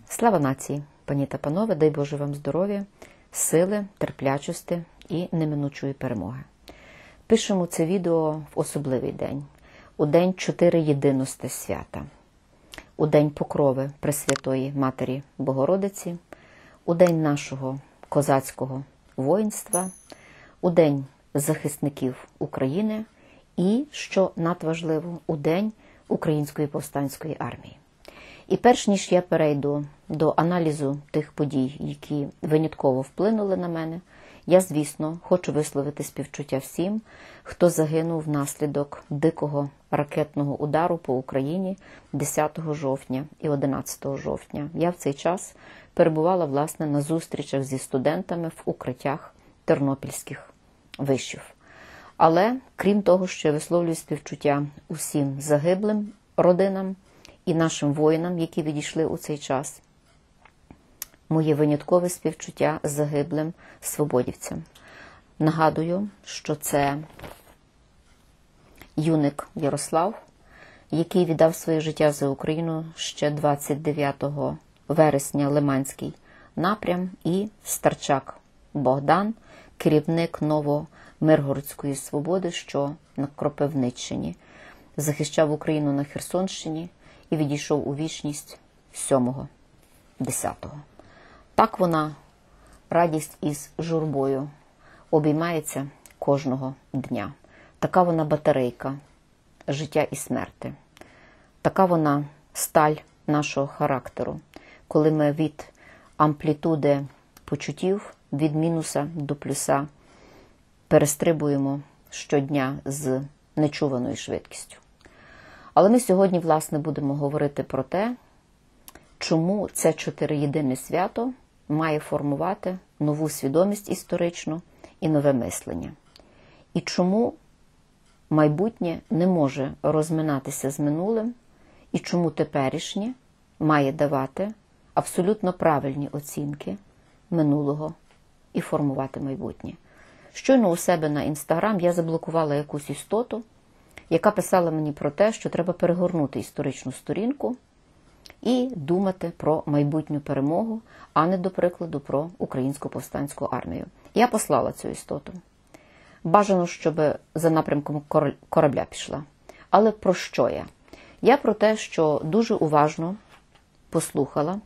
Слава нації, пані та панове, дай Боже вам здоров'я, сили, терплячості і неминучої перемоги. Пишемо це відео в особливий день, у день Чотириєдиності свята, у день покрови Пресвятої Матері Богородиці, у день нашого козацького воїнства, у день захисників України і, що надважливо, у день Української повстанської армії. І перш ніж я перейду до аналізу тих подій, які винятково вплинули на мене, я, звісно, хочу висловити співчуття всім, хто загинув внаслідок дикого ракетного удару по Україні 10 жовтня і 11 жовтня. Я в цей час перебувала, власне, на зустрічах зі студентами в укриттях тернопільських вишів. Але, крім того, що я висловлюю співчуття усім загиблим родинам і нашим воїнам, які відійшли у цей час, моє виняткове співчуття загиблим свободівцям. Нагадую, що це юник Ярослав, який віддав своє життя за Україну ще 29 вересня, Лиманський напрям, і Старчак Богдан, керівник Новомиргородської Свободи, що на Кропивниччині, захищав Україну на Херсонщині і відійшов у вічність 7-10. Так вона, радість із журбою, обіймається кожного дня. Така вона батарейка життя і смерти. Така вона сталь нашого характеру, коли ми від амплітуди почуттів, від мінуса до плюса перестрибуємо щодня з нечуваною швидкістю. Але ми сьогодні, власне, будемо говорити про те, чому це чотириєдине свято має формувати нову свідомість історичну і нове мислення. І чому майбутнє не може розминатися з минулим, і чому теперішнє має давати абсолютно правильні оцінки минулого і формувати майбутнє. Щойно у себе на Інстаграм я заблокувала якусь істоту, яка писала мені про те, що треба перегорнути історичну сторінку і думати про майбутню перемогу, а не, до прикладу, про Українську повстанську армію. Я послала цю істоту. Бажано, щоб за напрямком корабля пішла. Але про що я? Я про те, що дуже уважно послухала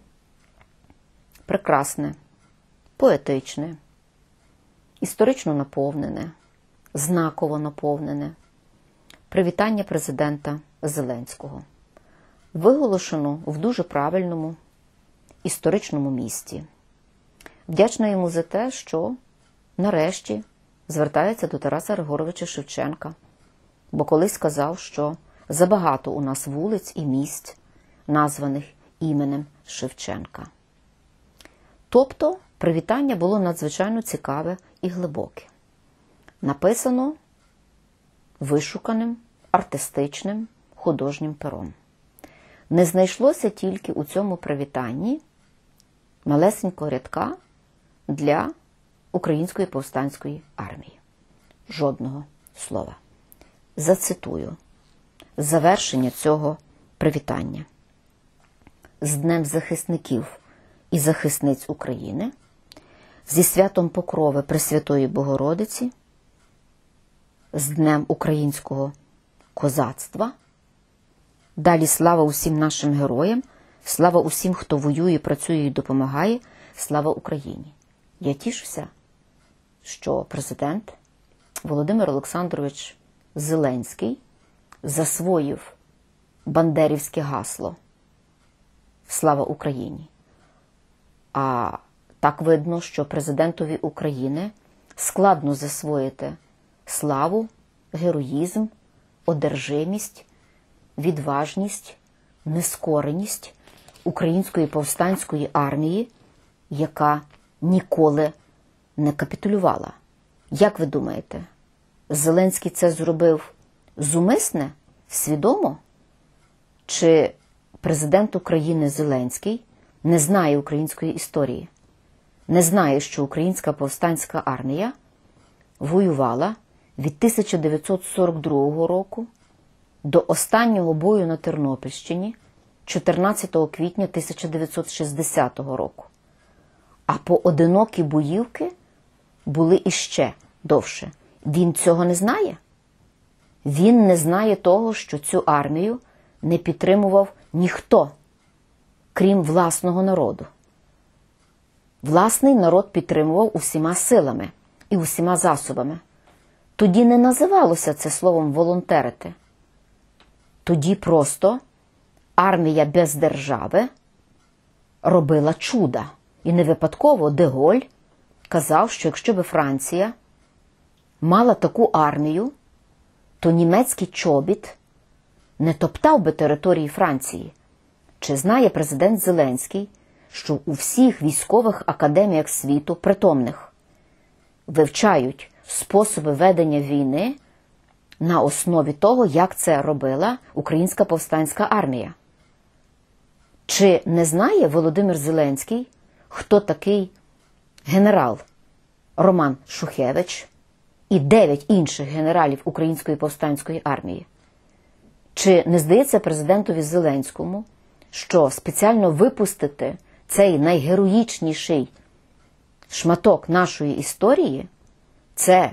прекрасне, поетичне, історично наповнене, знаково наповнене привітання президента Зеленського, виголошено в дуже правильному історичному місті. Вдячна йому за те, що нарешті звертається до Тараса Григоровича Шевченка, бо колись сказав, що забагато у нас вулиць і місць, названих іменем Шевченка. Тобто привітання було надзвичайно цікаве і глибоке. Написано вишуканим, артистичним, художнім пером. Не знайшлося тільки у цьому привітанні малесенького рядка для Української повстанської армії. Жодного слова. Зацитую завершення цього привітання. З Днем захисників і захисниць України, зі святом покрови Пресвятої Богородиці, з Днем українського козацтва. Далі слава усім нашим героям, слава усім, хто воює, працює і допомагає, слава Україні. Я тішуся, що президент Володимир Олександрович Зеленський засвоїв бандерівське гасло «Слава Україні». А так видно, що президентові України складно засвоїти славу, героїзм, одержимість, відважність, нескореність Української повстанської армії, яка ніколи не капітулювала. Як ви думаєте, Зеленський це зробив зумисне, свідомо? Чи президент України Зеленський не знає української історії? Не знає, що Українська повстанська армія воювала від 1942 року до останнього бою на Тернопільщині 14 квітня 1960 року. А поодинокі боївки були іще довше. Він цього не знає? Він не знає того, що цю армію не підтримував ніхто, крім власного народу. Власний народ підтримував усіма силами і усіма засобами. Тоді не називалося це словом «волонтерити». Тоді просто армія без держави робила чуда. І не випадково де Голь казав, що якщо би Франція мала таку армію, то німецький чобіт не топтав би території Франції. Чи знає президент Зеленський, що у всіх військових академіях світу притомних вивчають способи ведення війни на основі того, як це робила Українська повстанська армія? Чи не знає Володимир Зеленський, хто такий генерал Роман Шухевич і 9 інших генералів Української повстанської армії? Чи не здається президентові Зеленському, що спеціально випустити цей найгероїчніший шматок нашої історії – це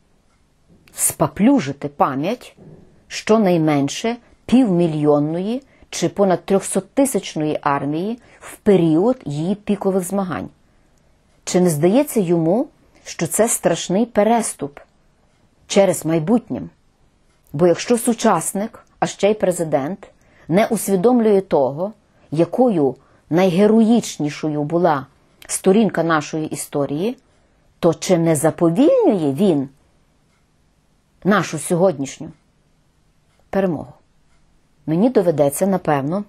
спаплюжити пам'ять щонайменше півмільйонної чи понад 300-тисячної армії в період її пікових змагань? Чи не здається йому, що це страшний переступ через майбутнє? Бо якщо сучасник, а ще й президент, не усвідомлює того, якою найгероїчнішою була сторінка нашої історії, то чи не заповільнює він нашу сьогоднішню перемогу? Мені доведеться, напевно,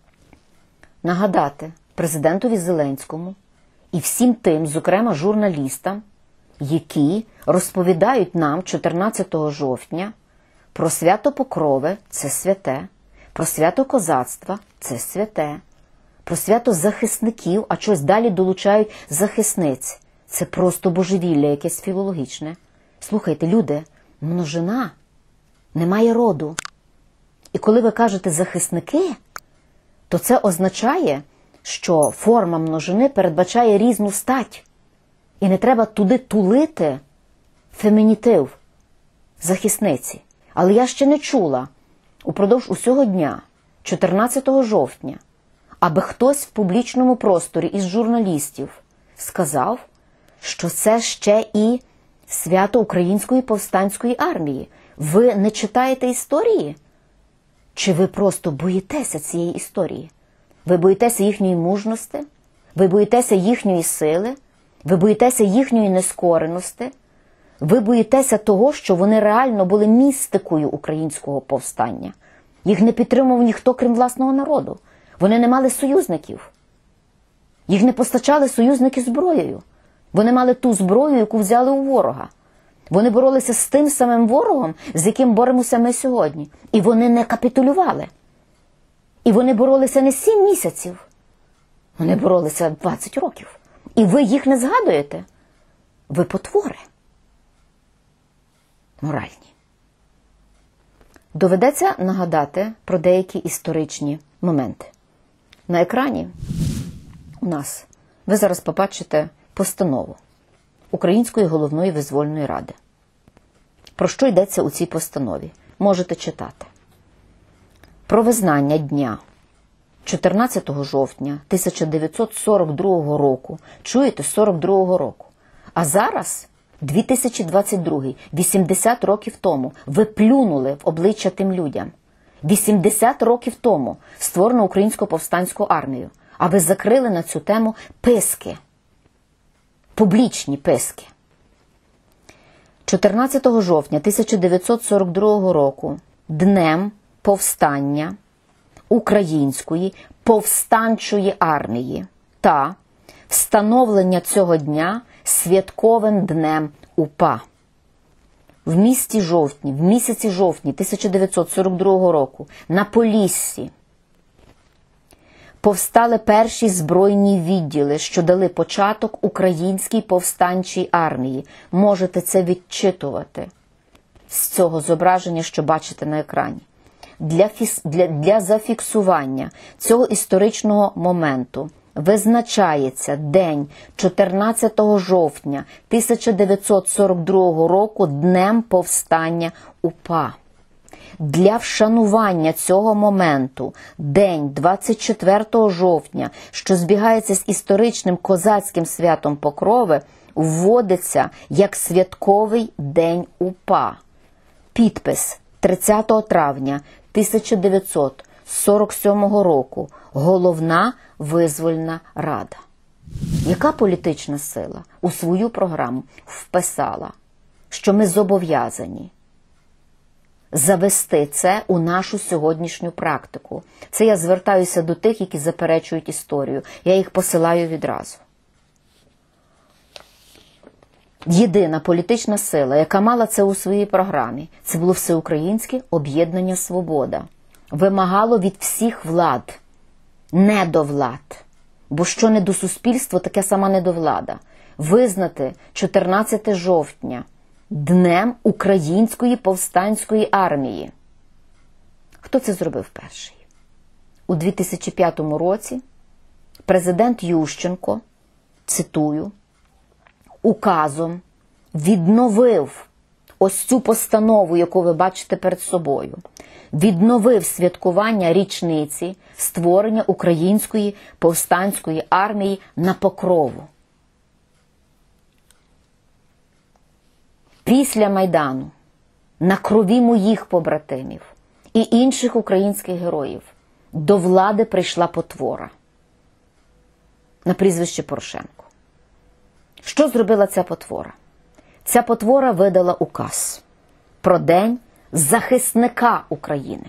нагадати президентові Зеленському і всім тим, зокрема журналістам, які розповідають нам 14 жовтня про свято Покрови – це святе, про свято козацтва – це святе, про свято захисників, а щось далі долучають захисниць. Це просто божевілля якесь філологічне. Слухайте, люди, множина, немає роду. І коли ви кажете «захисники», то це означає, що форма множини передбачає різну стать. І не треба туди тулити фемінітив захисниці. Але я ще не чула упродовж усього дня, 14 жовтня, аби хтось в публічному просторі із журналістів сказав, що це ще і свято Української повстанської армії. Ви не читаєте історії? Чи ви просто боїтеся цієї історії? Ви боїтеся їхньої мужності? Ви боїтеся їхньої сили? Ви боїтеся їхньої нескореності? Ви боїтеся того, що вони реально були містикою українського повстання? Їх не підтримував ніхто, крім власного народу. Вони не мали союзників. Їх не постачали союзники зброєю. Вони мали ту зброю, яку взяли у ворога. Вони боролися з тим самим ворогом, з яким боремося ми сьогодні. І вони не капітулювали. І вони боролися не 7 місяців. Вони боролися 20 років. І ви їх не згадуєте. Ви потвори. Моральні. Доведеться нагадати про деякі історичні моменти. На екрані у нас ви зараз побачите постанову Української головної визвольної ради. Про що йдеться у цій постанові? Можете читати. Про визнання дня 14 жовтня 1942 року. Чуєте? 42 року. А зараз 2022, 80 років тому ви плюнули в обличчя тим людям. 80 років тому створено Українську повстанську армію, а ви закрили на цю тему писки. Публічні писки. 14 жовтня 1942 року днем повстання Української повстанчої армії та встановлення цього дня святковим днем УПА. В місяці жовтні 1942 року на Поліссі повстали перші збройні відділи, що дали початок Українській повстанчій армії. Можете це відчитувати з цього зображення, що бачите на екрані. для зафіксування цього історичного моменту визначається день 14 жовтня 1942 року Днем повстання УПА. Для вшанування цього моменту день 24 жовтня, що збігається з історичним козацьким святом Покрови, вводиться як святковий день УПА. Підпис 30 травня 1947 року. Головна визвольна рада. Яка політична сила у свою програму вписала, що ми зобов'язані завести це у нашу сьогоднішню практику? Це я звертаюся до тих, які заперечують історію. Я їх посилаю відразу. Єдина політична сила, яка мала це у своїй програмі, це було Всеукраїнське об'єднання «Свобода». Вимагало від всіх влад, недовлад, бо що не до суспільства, таке сама недовлада, визнати 14 жовтня Днем Української повстанської армії. Хто це зробив перший? У 2005 році президент Ющенко, цитую, указом відновив ось цю постанову, яку ви бачите перед собою, відновив святкування річниці створення Української повстанської армії на Покрову. Після Майдану на крові моїх побратимів і інших українських героїв до влади прийшла потвора на прізвище Порошенко. Що зробила ця потвора? Ця потвора видала указ про День захисника України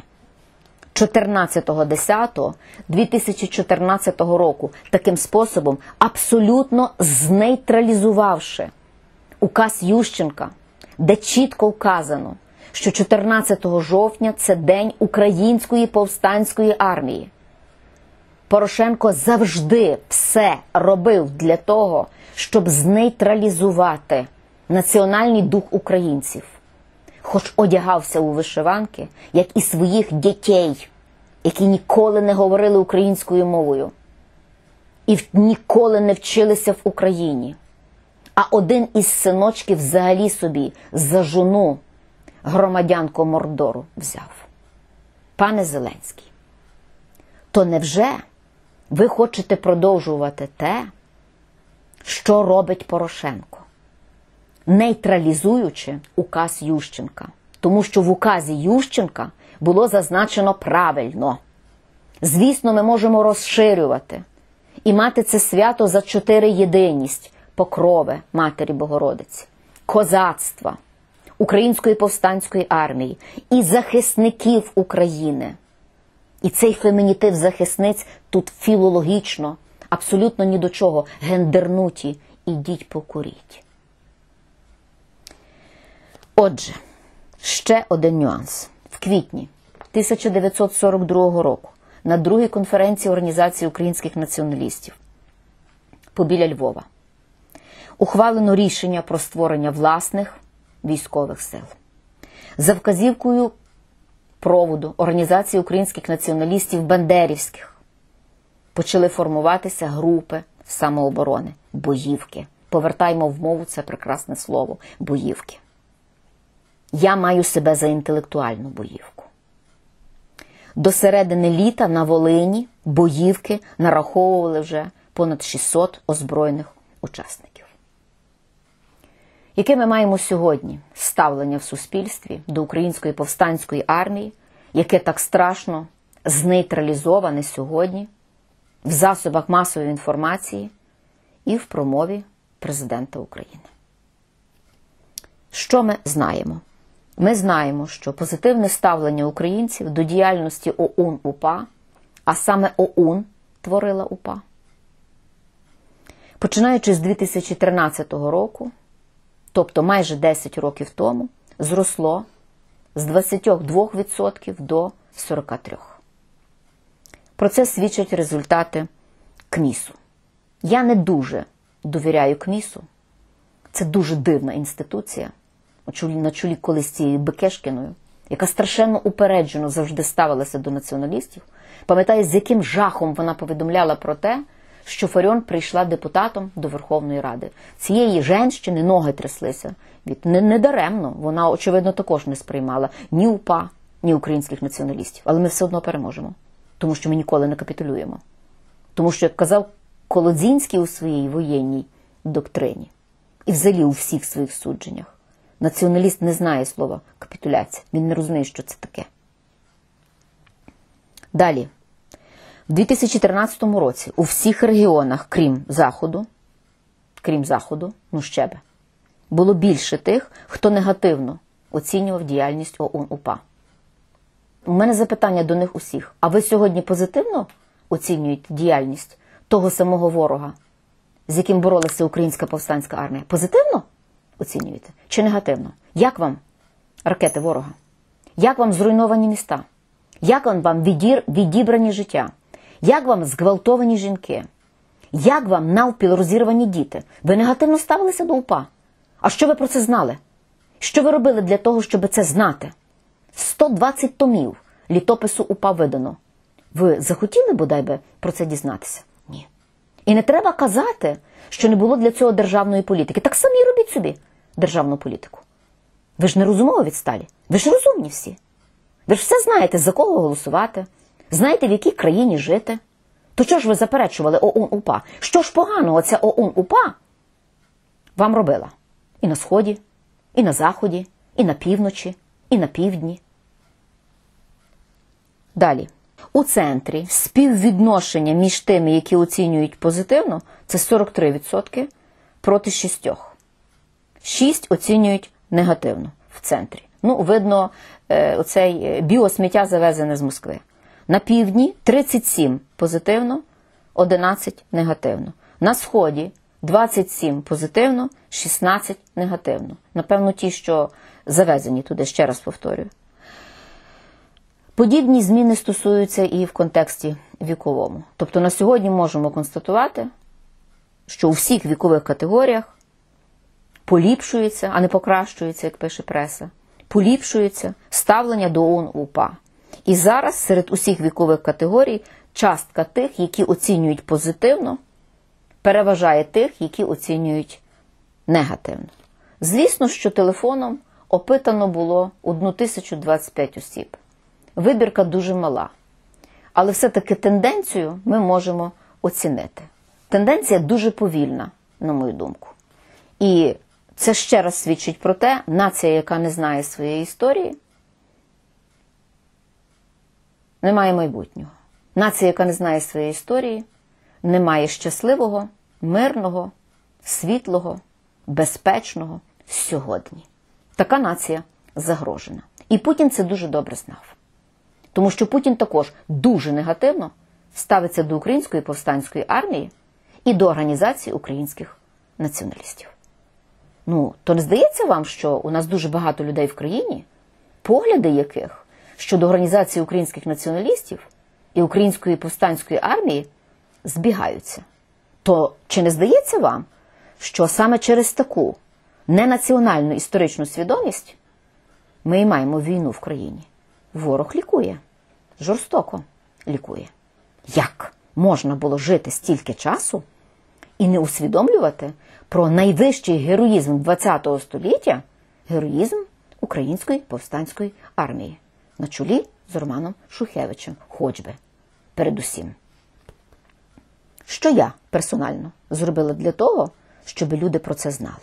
14.10.2014 року, таким способом абсолютно знейтралізувавши указ Ющенка, де чітко вказано, що 14 жовтня – це День Української повстанської армії. Порошенко завжди все робив для того, щоб знейтралізувати національний дух українців. Хоч одягався у вишиванки, як і своїх дітей, які ніколи не говорили українською мовою і ніколи не вчилися в Україні. А один із синочків взагалі собі за жону громадянку Мордору взяв. Пане Зеленський, то невже ви хочете продовжувати те, що робить Порошенко, нейтралізуючи указ Ющенка? Тому що в указі Ющенка було зазначено правильно. Звісно, ми можемо розширювати і мати це свято за 4 єдиність: Покрови Матері Богородиці, козацтва, Української повстанської армії і захисників України. І цей фемінітив захисниць тут філологічно абсолютно ні до чого. Гендернуті, ідіть покуріть. Отже, ще один нюанс. В квітні 1942 року на другій конференції Організації українських націоналістів побіля Львова ухвалено рішення про створення власних військових сил. За вказівкою проводу Організації українських націоналістів бандерівських почали формуватися групи самооборони, боївки. Повертаймо в мову це прекрасне слово – боївки. Я маю себе за інтелектуальну боївку. До середини літа на Волині боївки нараховували вже понад 600 озброєних учасників. Яке ми маємо сьогодні ставлення в суспільстві до Української повстанської армії, яке так страшно знейтралізоване сьогодні в засобах масової інформації і в промові президента України? Що ми знаємо? Ми знаємо, що позитивне ставлення українців до діяльності ОУН-УПА, а саме ОУН творила УПА, починаючи з 2013 року, тобто майже 10 років тому, зросло з 22% до 43%. Про це свідчать результати КМІСу. Я не дуже довіряю КМІСу. Це дуже дивна інституція, на чолі колись цією Бекешкіною, яка страшенно упереджено завжди ставилася до націоналістів, пам'ятаю, з яким жахом вона повідомляла про те, що Фаріон прийшла депутатом до Верховної Ради. Цієї жінки ноги тряслися. Недаремно. Вона, очевидно, також не сприймала ні УПА, ні українських націоналістів. Але ми все одно переможемо. Тому що ми ніколи не капітулюємо. Тому що, як казав Колодзінський у своїй воєнній доктрині, і взагалі у всіх своїх судженнях, націоналіст не знає слова капітуляція. Він не розуміє, що це таке. Далі. В 2013 році у всіх регіонах, крім Заходу, ну ще би, було більше тих, хто негативно оцінював діяльність ОУН-УПА. У мене запитання до них усіх. А ви сьогодні позитивно оцінюєте діяльність того самого ворога, з яким боролася Українська повстанська армія? Позитивно оцінюєте? Чи негативно? Як вам ракети ворога? Як вам зруйновані міста? Як вам відібрані життя? Як вам зґвалтовані жінки? Як вам навпіл розірвані діти? Ви негативно ставилися до УПА? А що ви про це знали? Що ви робили для того, щоб це знати? 120 томів літопису УПА видано. Ви захотіли бодай би про це дізнатися? Ні. І не треба казати, що не було для цього державної політики. Так самі робіть собі державну політику. Ви ж не розумово відсталі. Ви ж розумні всі. Ви ж все знаєте, за кого голосувати. Знаєте, в якій країні жити. То чого ж ви заперечували ОУН-УПА? Що ж поганого ця ОУН-УПА вам робила? І на Сході, і на Заході, і на півночі, і на півдні. Далі. У центрі співвідношення між тими, які оцінюють позитивно, це 43% проти 6%. 6 оцінюють негативно в центрі. Ну, видно, оцей біосміття завезене з Москви. На півдні 37 позитивно, 11 негативно. На Сході 27 позитивно, 16 негативно. Напевно, ті, що завезені туди, ще раз повторюю. Подібні зміни стосуються і в контексті віковому. Тобто на сьогодні можемо констатувати, що у всіх вікових категоріях поліпшується, а не покращується, як пише преса, поліпшується ставлення до ОУН-УПА. І зараз серед усіх вікових категорій частка тих, які оцінюють позитивно, переважає тих, які оцінюють негативно. Звісно, що телефоном опитано було 1025 осіб. Вибірка дуже мала. Але все-таки тенденцію ми можемо оцінити. Тенденція дуже повільна, на мою думку. І це ще раз свідчить про те, нація, яка не знає своєї історії, не має майбутнього. Нація, яка не знає своєї історії, не має щасливого, мирного, світлого, безпечного сьогодні. Така нація загрожена. І Путін це дуже добре знав. Тому що Путін також дуже негативно ставиться до Української повстанської армії і до організації українських націоналістів. Ну, то не здається вам, що у нас дуже багато людей в країні, погляди яких щодо організації українських націоналістів і Української повстанської армії збігаються? То чи не здається вам, що саме через таку ненаціональну історичну свідомість ми і маємо війну в країні? Ворог лікує. Жорстоко лікує. Як можна було жити стільки часу і не усвідомлювати про найвищий героїзм ХХ століття, героїзм Української повстанської армії, на чолі з Романом Шухевичем, хоч би, передусім. Що я персонально зробила для того, щоб люди про це знали?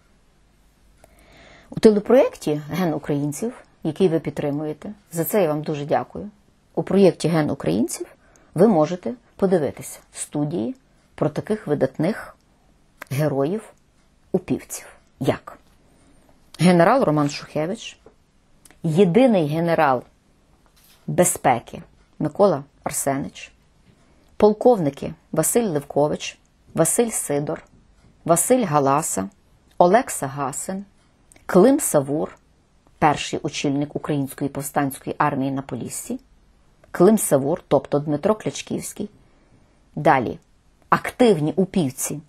У телепроєкті «Ген українців», який ви підтримуєте, за це я вам дуже дякую, у проєкті «Ген українців» ви можете подивитися студії про таких видатних героїв-упівців, як генерал Роман Шухевич, єдиний генерал безпеки Микола Арсенич, полковники Василь Левкович, Василь Сидор, Василь Галаса, Олекса Гасин, Клим Савур, перший очільник Української повстанської армії на Поліссі, Клим Савур, тобто Дмитро Клячківський. Далі активні упівці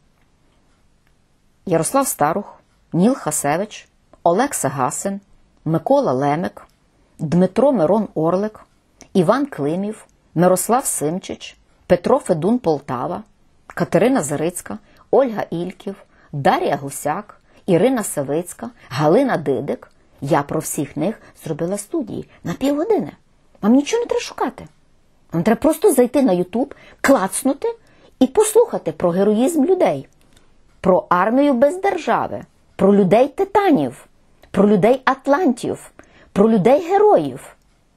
Ярослав Старух, Ніл Хасевич, Олекса Гасин, Микола Лемик, Дмитро Мирон Орлик, Іван Климів, Мирослав Симчич, Петро Федун Полтава, Катерина Зарицька, Ольга Ільків, Дар'я Гусяк, Ірина Савицька, Галина Дидик. Я про всіх них зробила студії на півгодини. Вам нічого не треба шукати. Вам треба просто зайти на YouTube, клацнути і послухати про героїзм людей, про армію без держави, про людей-титанів, про людей-атлантів, про людей-героїв,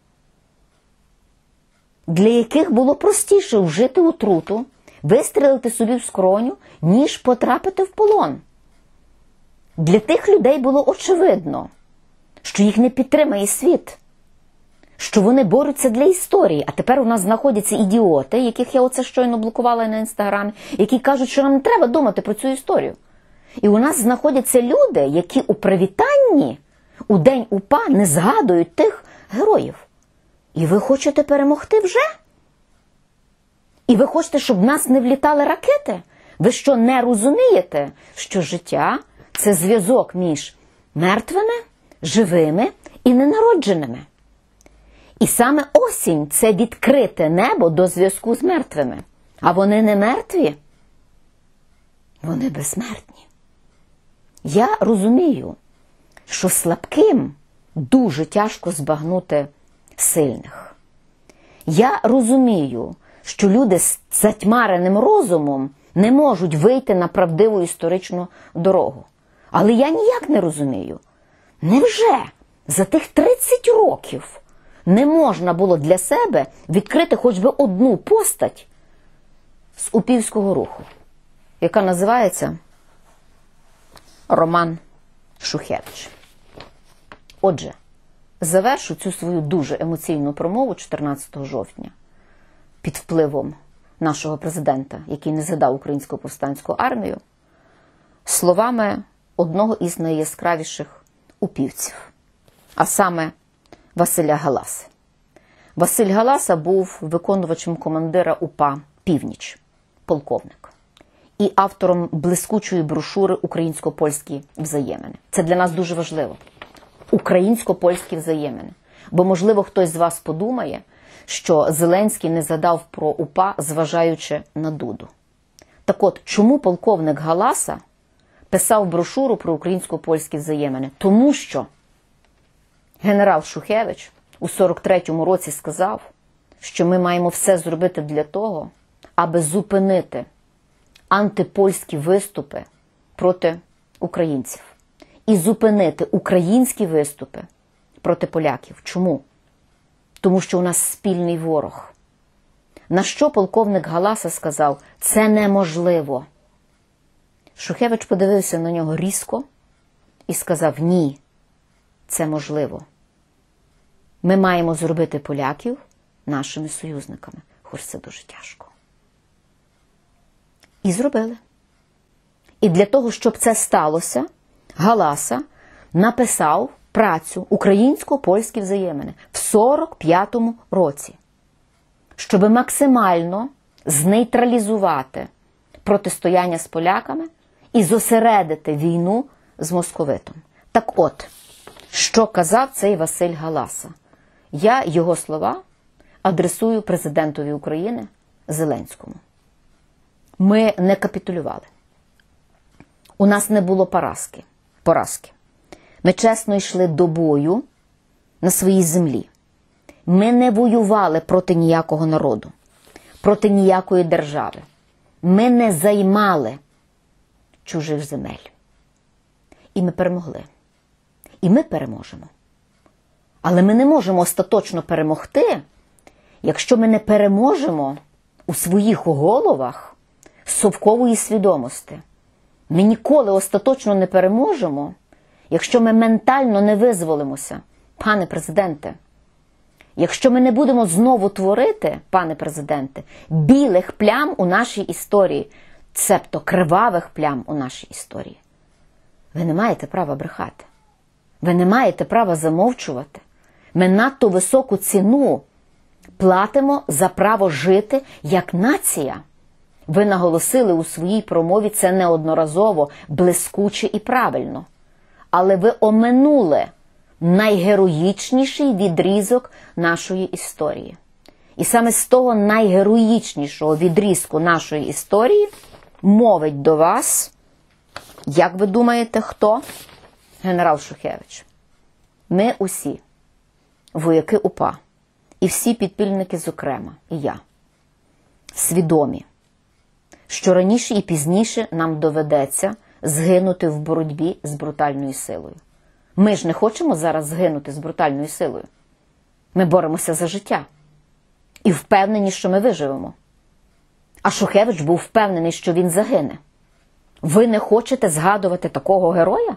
для яких було простіше вжити отруту, вистрелити собі в скроню, ніж потрапити в полон. Для тих людей було очевидно, що їх не підтримає світ, що вони борються для історії. А тепер у нас знаходяться ідіоти, яких я оце щойно блокувала на Інстаграмі, які кажуть, що нам не треба думати про цю історію. І у нас знаходяться люди, які у привітанні у День УПА не згадують тих героїв. І ви хочете перемогти вже? І ви хочете, щоб в нас не влітали ракети? Ви що, не розумієте, що життя – це зв'язок між мертвими, живими і ненародженими? І саме осінь – це відкрите небо до зв'язку з мертвими. А вони не мертві, вони безсмертні. Я розумію, що слабким дуже тяжко збагнути сильних. Я розумію, що люди з затьмареним розумом не можуть вийти на правдиву історичну дорогу. Але я ніяк не розумію, невже за тих 30 років не можна було для себе відкрити хоч би одну постать з упівського руху, яка називається Роман Шухевич. Отже, завершу цю свою дуже емоційну промову 14 жовтня під впливом нашого президента, який не згадав Українську повстанську армію, словами одного із найяскравіших упівців, а саме Василя Галаси. Василь Галаса був виконувачем командира УПА «Північ», полковник, і автором блискучої брошури «Українсько-польські взаємини». Це для нас дуже важливо. Українсько-польські взаємини. Бо, можливо, хтось з вас подумає, що Зеленський не згадав про УПА, зважаючи на Дуду. Так от, чому полковник Галаса писав брошуру про українсько-польські взаємини? Тому що генерал Шухевич у 43-му році сказав, що ми маємо все зробити для того, аби зупинити антипольські виступи проти українців. І зупинити українські виступи проти поляків. Чому? Тому що у нас спільний ворог. На що полковник Галаса сказав, це неможливо. Шухевич подивився на нього різко і сказав, ні, це можливо. Ми маємо зробити поляків нашими союзниками, хоч це дуже тяжко. І зробили. І для того, щоб це сталося, Галаса написав працю «Українсько-польські взаємини» в 45-му році, щоб максимально знейтралізувати протистояння з поляками і зосередити війну з московитом. Так от, що казав цей Василь Галаса? Я його слова адресую президентові України Зеленському. Ми не капітулювали. У нас не було поразки. Ми чесно йшли до бою на своїй землі. Ми не воювали проти ніякого народу, проти ніякої держави. Ми не займали чужих земель. І ми перемогли. І ми переможемо. Але ми не можемо остаточно перемогти, якщо ми не переможемо у своїх головах совкової свідомості. Ми ніколи остаточно не переможемо, якщо ми ментально не визволимося, пане президенте. Якщо ми не будемо знову творити, пане президенте, білих плям у нашій історії, цебто кривавих плям у нашій історії. Ви не маєте права брехати. Ви не маєте права замовчувати. Ми надто високу ціну платимо за право жити як нація. Ви наголосили у своїй промові це неодноразово, блискуче і правильно. Але ви оминули найгероїчніший відрізок нашої історії. І саме з того найгероїчнішого відрізку нашої історії мовить до вас, як ви думаєте, хто? Генерал Шухевич. Ми усі, вояки УПА, і всі підпільники зокрема, і я, свідомі, що раніше і пізніше нам доведеться згинути в боротьбі з брутальною силою. Ми ж не хочемо зараз згинути з брутальною силою. Ми боремося за життя. І впевнені, що ми виживемо. А Шухевич був впевнений, що він загине. Ви не хочете згадувати такого героя?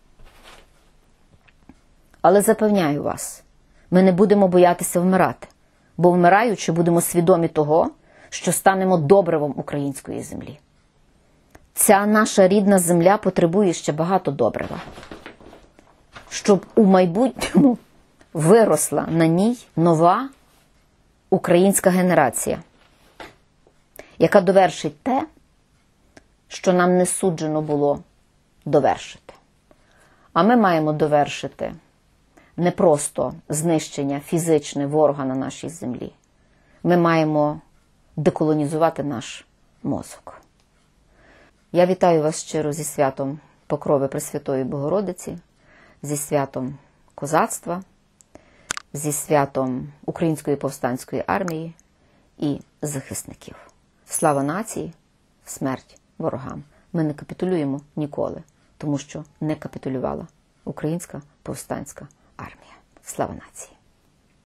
Але запевняю вас, ми не будемо боятися вмирати, бо вмираючи будемо свідомі того, що станемо добривом української землі. Ця наша рідна земля потребує ще багато добрива, щоб у майбутньому виросла на ній нова українська генерація, яка довершить те, що нам не суджено було довершити. А ми маємо довершити не просто знищення фізичне ворога на нашій землі. Ми маємо деколонізувати наш мозок. Я вітаю вас щиро зі святом Покрови Пресвятої Богородиці, зі святом козацтва, зі святом Української повстанської армії і захисників. Слава нації, смерть ворогам. Ми не капітулюємо ніколи, тому що не капітулювала Українська повстанська армія. Слава нації!